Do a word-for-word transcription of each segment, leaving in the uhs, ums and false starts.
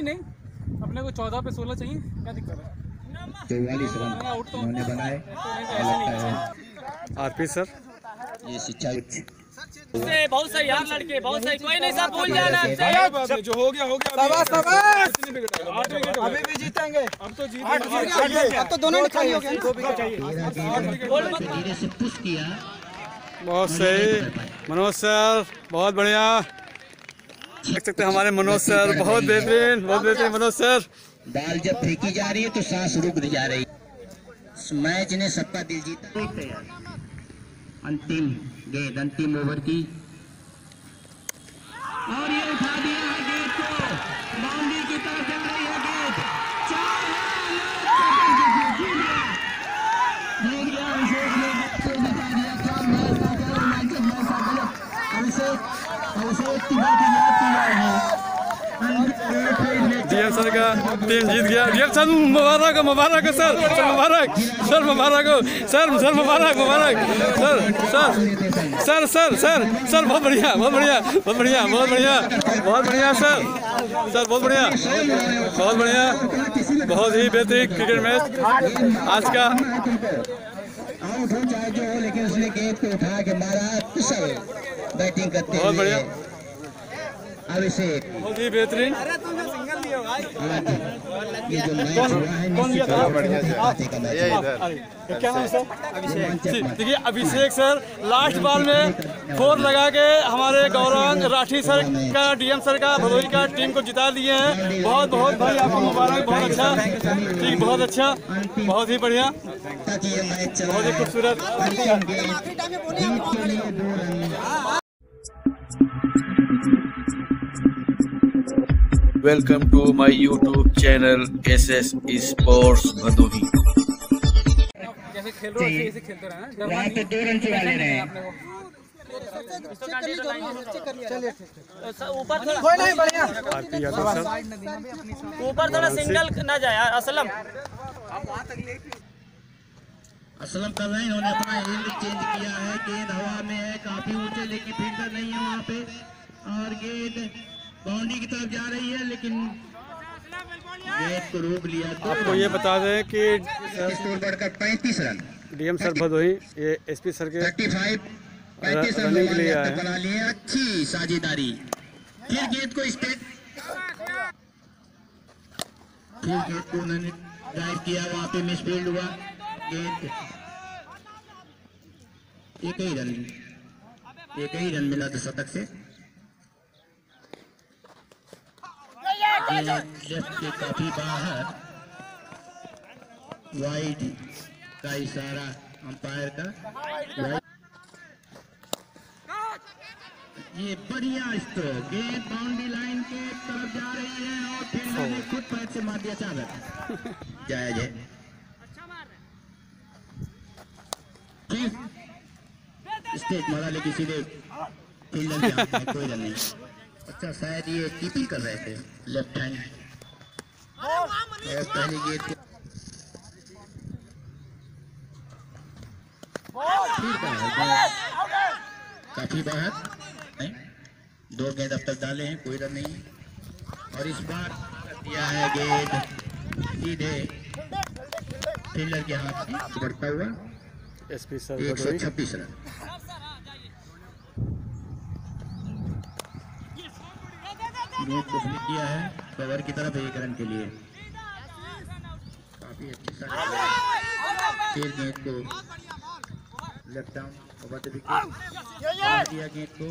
नहीं, अपने को चौदह पे सोलह चाहिए, क्या दिक्कत है? चौवालीस रन उन्होंने बनाए। आरपी सर ये शिक्षा बहुत सही यार लड़के, बहुत सही। कोई नहीं सर, भूल जाना। जो हो गया हो गया, अभी भी जीतेंगे। अब तो जीत, अब तो दोनों निकाली हो गया। से पुश किया। बहुत सही मनोज सर, बहुत बढ़िया। देख सकते हैं हमारे मनोज सर, बहुत बेहतरीन, बहुत बेहतरीन मनोज सर। बाल जब फेंकी जा रही है तो सांस रुक जा रही है। मैच ने सबका दिल जीता। अंतिम गेंद, अंतिम ओवर की, और ये उठा दिया है गेंद को, बाउंड्री की तरफ जा रही है गेंद। चार डीएम सर का टीम जीत गया। डीएम सर मुबारक हो, मुबारक हो सर, सर मुबारक, सर मुबारक हो, सर सर मुबारक, मुबारक sir, sir sir sir sir sir बहुत बढ़िया, बहुत बढ़िया, बहुत बढ़िया, बहुत बढ़िया, बहुत बढ़िया सर, सर बहुत बढ़िया, बहुत बढ़िया, बहुत ही बेहतरीन क्रिकेट मैच आज का। आउट हो चाहे जो हो, लेकिन उसने गेंद को उठा के मारा। कुशल बैटिंग करते बहुत बढ़िया, अभिषेक बहुत ही बेहतरीन। ये जो मैच हुआ है निश्चित रूप से क्या नाम सर? देखिए अभिषेक सर लास्ट बॉल में फोर लगा के हमारे गौरव राठी सर का, डीएम सर का, भदोही का टीम को जिता दिए हैं। बहुत बहुत भाई आपको मुबारक, बहुत अच्छा, ठीक, बहुत अच्छा, बहुत ही बढ़िया, बहुत ही खूबसूरत। Welcome to my YouTube channel S S Sports Bhadohi. जैसे खेल रहे हो ऐसे खेलते रहना, वहाँ पे दो रन चुरा ले रहे हैं। ऊपर थोड़ा, कोई नहीं, बढ़िया। आरपी यादव सर, ऊपर थोड़ा सिंगल ना जाए यार। असलम असलम कर रहे हैं, इन्होंने अपना एंड चेंज किया है। गेंद हवा में है, काफी ऊंचे, लेकिन फील्डर नहीं है वहाँ पे, और गेंद बाउंड्री की तरफ जा रही है, लेकिन गेंद को रोक लिया। आपको ये बता दें कि स्कोर बढ़कर पैंतीस रन। डीएम सर भदोही ये एसपी सर के पैंतीस पैंतीस रन रनिंग के लिए आए हैं। बना लिए। अच्छी साझेदारी, फिर गेंद को स्टेट, फिर गेंद को उन्होंने ड्राइव किया, वहाँ पे मिसफील्ड हुआ। गेंद एक ही रन, एक ही रन मिला था शतक से। लेफ्ट के काफी बाहर, वाइड का इशारा अंपायर का। ये बढ़िया स्ट्रोक, गेंद बाउंड्री लाइन के तरफ जा रही है, और फील्डर ने खुद पैर से मार दिया। चादर जायज है। स्टेट मारा, लेकिन सीधे फील्डर के हाथ में, कोई रन नहीं। अच्छा, शायद ये कीपिंग कर रहे थे लेफ्ट हैंड। पहली गेंद काफी बाहर नहीं, दो गेंद अब तक डाले हैं, कोई रन नहीं। और इस बार दिया है गेंद सीधे फील्डर के हाथ में, बढ़ता हुआ एसपी सर एक सौ छब्बीस रन। गेंद को फ्लिक किया है कवर की तरफ, एक रन के लिए काफी अच्छी शॉट। फिर गेंद को left down over the wicket दिया, गेंद को,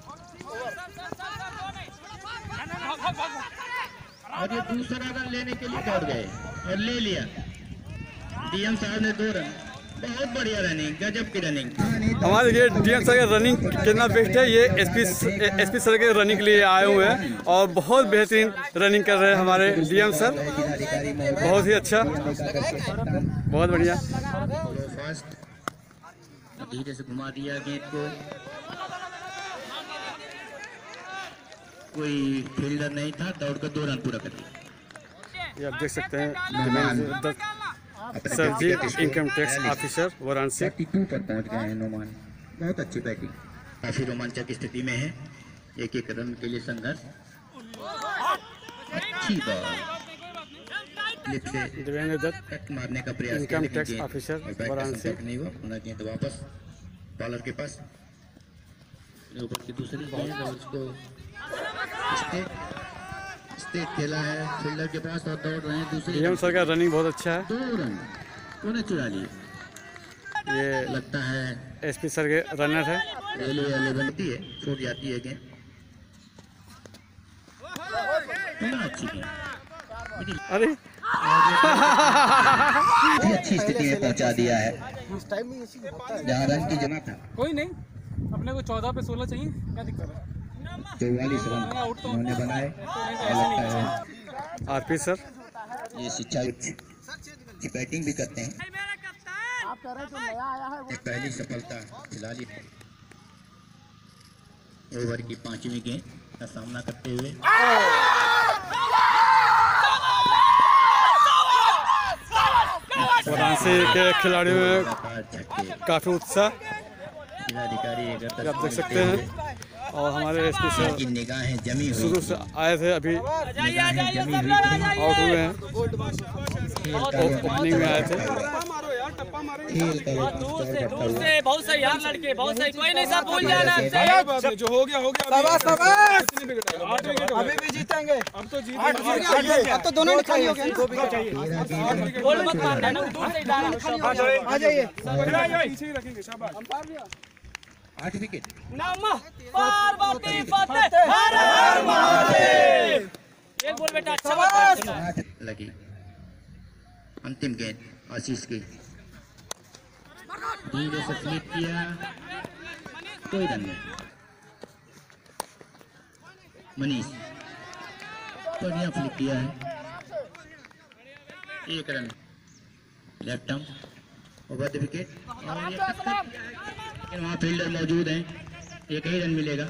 और ये दूसरा रन लेने के लिए दौड़ गए और ले लिया। डीएम साहब ने दो रन, बहुत बढ़िया रनिंग, गजब की रनिंग। हमारे ये डीएम सर का रनिंग कितना बेस्ट है। ये एसपी एसपी सर के रनिंग के लिए आए हुए हैं और बहुत बेहतरीन रनिंग कर रहे हैं हमारे डीएम सर, बहुत ही अच्छा, बहुत बढ़िया। फर्स्ट धीरे से घुमा दिया गेंद को, कोई फील्डर नहीं था, दौड़कर दो रन पूरा कर दिया। ये आप देख सकते हैं sir ji, income tax officer Varanasi बयालीस पर पहुंच गए हैं नोमान। बहुत अच्छी बैटिंग, काफी रोमांचक स्थिति में है, एक एक रन के लिए संघर्ष। अच्छा अच्छी बॉल लिप से दिव्यांग दत्त, कट मारने का प्रयास किया, इनकम लेकिन टैक्स गेंद ऑफिसर और बैट का वाराणसी। संपर्क नहीं हुआ। पुनः गेंद वापस बॉलर के पास। ऊपर की दूसरी गेंद और उसको स्टेट स्टेट खेला है फील्डर के पास और दौड़ रहे हैं दूसरी। डीएम सर का रनिंग बहुत अच्छा है। दो रन उन्हें चुरा लिए। ये लगता है एसपी सर के रनर है। रेलवे वाले बनती है, छूट जाती है गेंद। बड़ा अच्छी गेंद, अरे अच्छी स्थिति में पहुंचा दिया है जहाँ रन की जमा था। कोई नहीं, अपने को चौदह पे सोलह चाहिए, क्या दिक्कत है? चौवालीस रन उन्होंने बनाए। लगता है आरपी सर ये शिक्षा की बैटिंग भी करते हैं। एक पहली सफलता खिला ली है। ओवर की पांचवी गेंद का सामना करते हुए वाराणसी के खिलाड़ियों में काफ़ी उत्साह जिलाधिकारी आप देख सकते हैं। और हमारे एसपी सर की निगाहें जमी हुई शुरू से आए थे, अभी निगाहें जमी हुई आउट हुए हैं। ओपनिंग में आए थे। खेल कर दूर से दूर से बहुत सही यार लड़के, बहुत सही। कोई नहीं, सब भूल जाना। जो हो गया हो गया। शाबाश शाबाश, आठ विकेट अभी भी जीतेंगे। अब तो जीत आठ जीतेंगे। अब तो दोनों निकाली हो गए। गोल मत मारना ना, दूर से डालना। आ जाइए। पीछे ही रखेंगे। शाबाश। आठ विकेट। नमः पार्वती फतेह, हर हर महादेव। एक बोल बेटा, अच्छा मत। आठ लगी। अंतिम गेंद आशीष की धीरे से फ्लिक किया, कोई रन नहीं। मनीष बढ़िया फ्लिक किया है, एक run. Left arm over the wicket और ये वहाँ फील्डर मौजूद हैं, एक ही रन मिलेगा।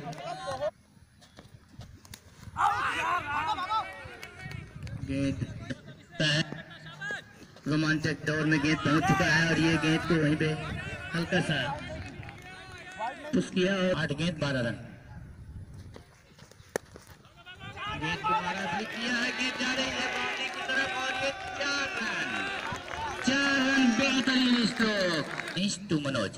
गेंद रोमांचक दौर में गेंद पहुंच चुका है और ये गेंद को वहीं पे हल्का सा पुश किया और आठ गेंद बारह रन। गेंद को मारा फ्लिक किया है, गेंद जा रही है बाउंड्री की तरफ और ये चार रन चार रन बेहतरीन स्ट्रोक टू मनोज।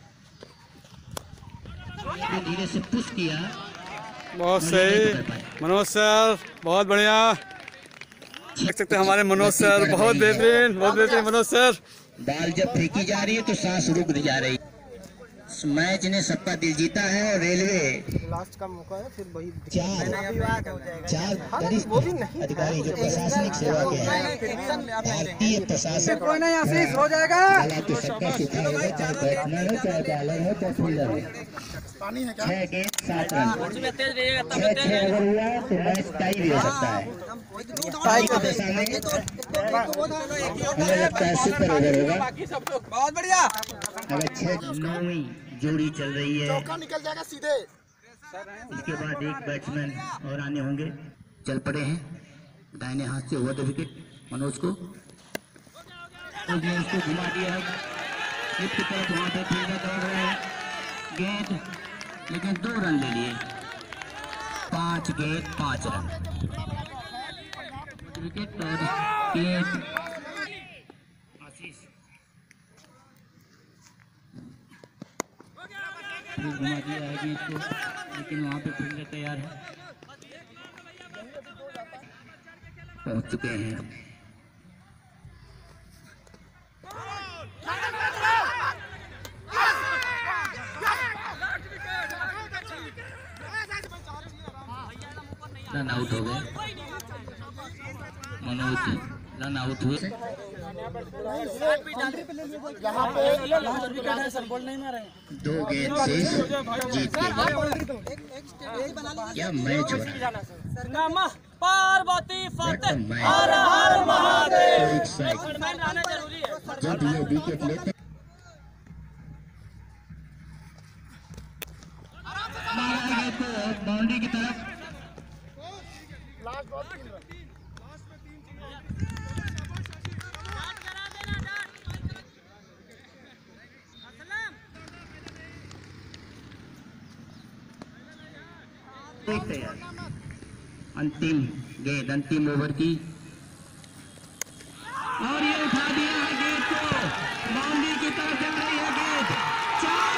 धीरे से पुश किया, बहुत सही मनोज सर, बहुत बढ़िया। देख सकते हैं हमारे मनोज सर, बहुत बेहतरीन, बहुत बेहतरीन मनोज सर। बॉल जब फेंकी जा रही है तो सांस रुक जा रही। इस मैच ने सबका दिल जीता है और रेलवे लास्ट का मौका है, फिर वही चार चार वरिष्ठ अधिकारी जो प्रशासनिक सेवा के हैं, भारतीय प्रशासन कोई नहीं, आशीष हो जाएगा। कला तो सबका सुखा होगा, चाहे बैट्समैन हो, चाहे बॉलर हो, चाहे फील्डर हो। छह गेंद सात रन, छह छह अगर हुआ तो मैच टाई भी हो सकता है। टाई की दशा में हमें लगता है सुपर ओवर होगा। बहुत बढ़िया। अगर छह नौवीं जोड़ी चल रही है, निकल जाएगा सीधे। इसके बाद एक बैट्समैन और आने होंगे। चल पड़े हैं दाहिने हाथ से ओवर द विकेट मनोज को, उसने उसको घुमा दिया है लिफ्ट की तरफ। वहाँ पे फील्डर दौड़ रहे हैं, गेंद लेकिन दो रन ले लिए। पांच गेंद पांच रन विकेट और गेंद आशीष फिर घुमा दिया है गेंद को, लेकिन वहाँ पे फील्डर तैयार है, पहुंच चुके हैं। रन आउट हो गए मनोज, रन आउट हुए। यहाँ पे लास्ट विकेट है सर, बॉल नहीं मारे। दो गेंद से जीत गए। क्या मैच हो रहा है। नमः पार्वती फतेह, मैच। हर हर महादेव। एक साइड बैट्समैन रहना जरूरी है। जब ये विकेट लेते मारा गया तो बाउंड्री की तरफ। तैयार अंतिम गेंद अंतिम ओवर की और ये उठा दिया है गेंद को, बाउंड्री की तरफ जा रही है गेंद, चार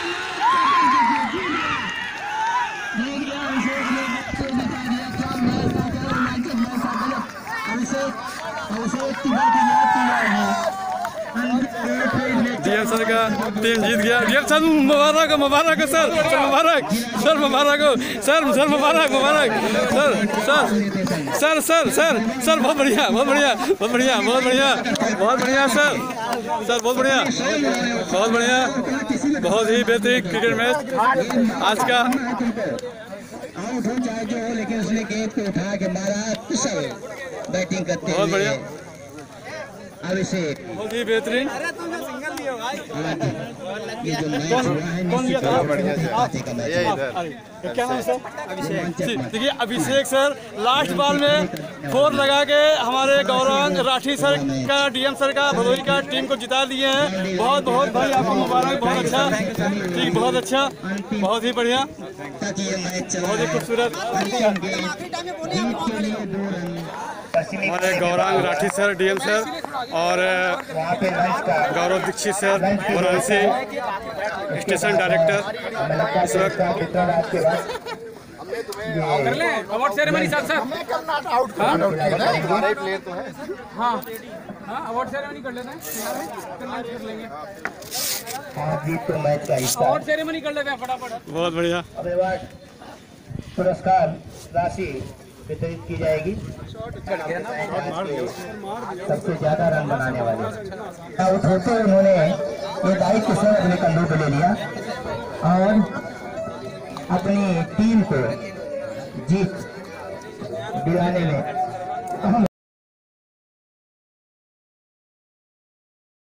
डीएम सर का टीम जीत गया। डीएम सर मुबारक हो, मुबारक हो सर, सर मुबारक, सर मुबारक हो, सर सर मुबारक, मुबारक sir, sir sir sir sir sir बहुत बढ़िया, बहुत बढ़िया, बहुत बढ़िया, बहुत बढ़िया, बहुत बढ़िया सर, सर बहुत बढ़िया, बहुत बढ़िया, बहुत ही बेहतरीन क्रिकेट मैच आज का। आउट हो चाहे जो हो, लेकिन उसने गेंद को उठा के मारा, कुशल बैटिंग करते बहुत बढ़िया, अभिषेक बहुत ही बेहतरीन। ये जो मैच हुआ है कौन गया था? बढ़िया क्या नाम सर? अभिषेक। देखिए अभिषेक सर लास्ट बॉल में फोर लगा के हमारे गौरव राठी सर का, डीएम सर का, भदोही का टीम को जिता दिए हैं। बहुत बहुत भाई आपको मुबारक, बहुत अच्छा, ठीक, बहुत अच्छा, बहुत ही बढ़िया, बहुत ही खूबसूरत। हमारे Gaurang Rathi sir, DM sir और Gaurav Dixit sir, Varanasi station director इस वक्त कर ले अवार्ड सेरेमनी साथ साथ। हाँ हाँ अवार्ड सेरेमनी कर लेते हैं, कर लेंगे अवार्ड सेरेमनी कर लेते हैं फटाफट। बहुत बढ़िया। पुरस्कार राशि वितरित की जाएगी सबसे ज्यादा रन बनाने वाले। आउट होते हुए उन्होंने ये दायित्व स्वयं अपने कंधों पर ले लिया और अपनी टीम को जीत दिलाने में